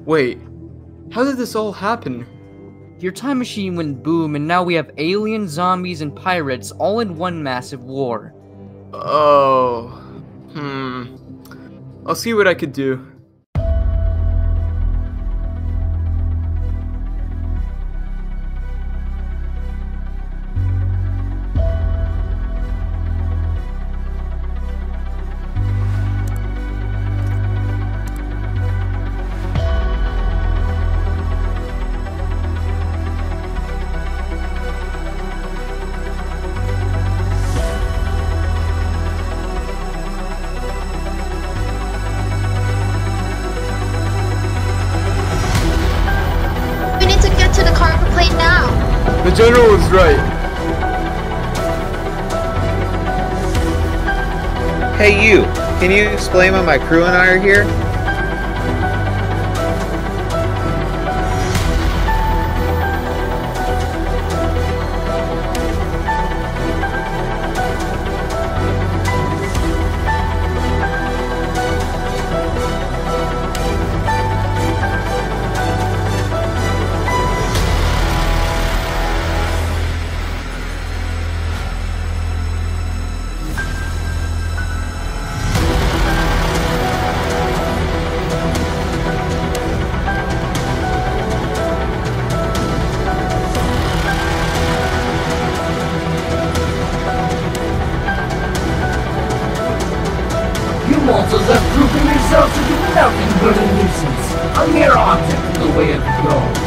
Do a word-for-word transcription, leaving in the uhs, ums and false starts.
Wait, how did this all happen? Your time machine went boom, and now we have aliens, zombies, and pirates all in one massive war. Oh, hmm. I'll see what I could do. The general was right. Hey you, can you explain why my crew and I are here? Also left grouping yourselves to do nothing but a nuisance. A mere object in the way of your goal.